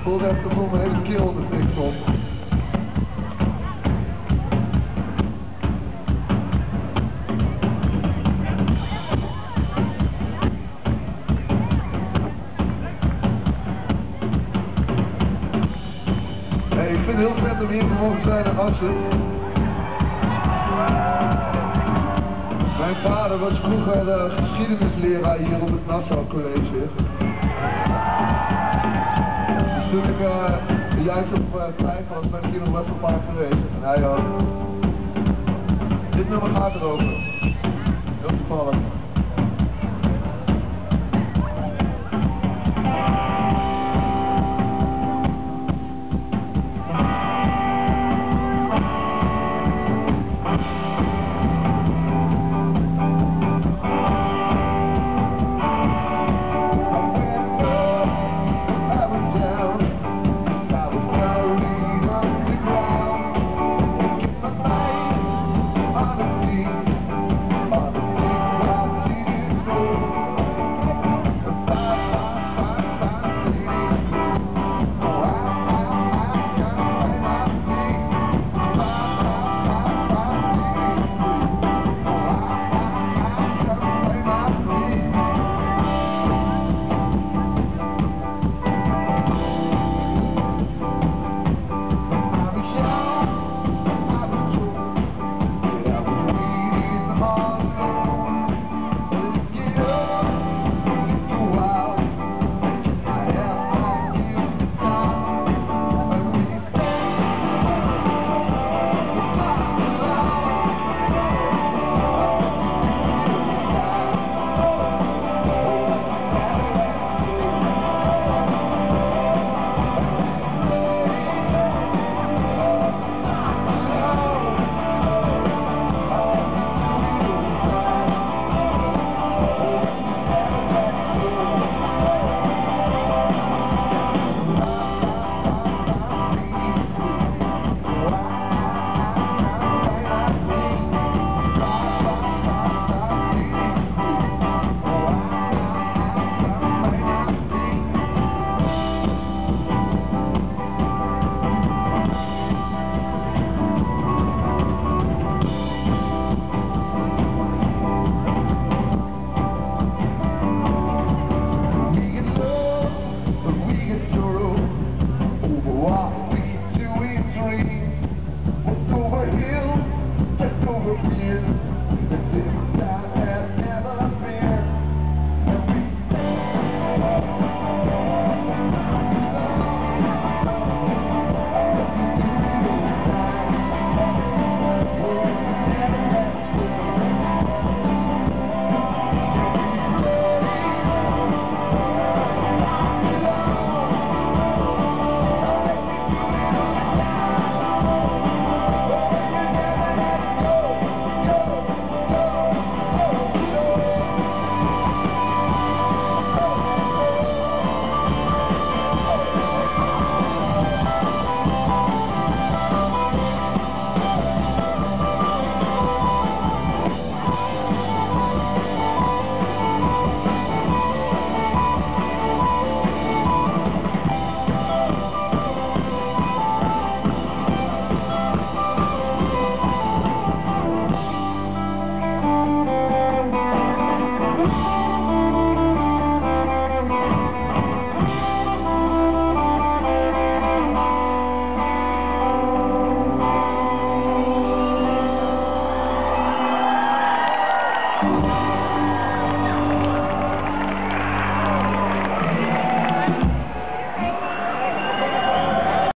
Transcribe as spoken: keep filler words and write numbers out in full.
voelde echt alsof mijn hele keel onder de fik stond. Hey, ik vind het heel vet om hier te mogen zijn in Assen. Mijn vader was vroeger uh, geschiedenisleraar hier op het Nassau College. Dus toen ik uh, juist op uh, vijf was, ben ik hier nog best wel vaak geweest. En hij ook. Dit nummer gaat erover. Heel toevallig. Thank you.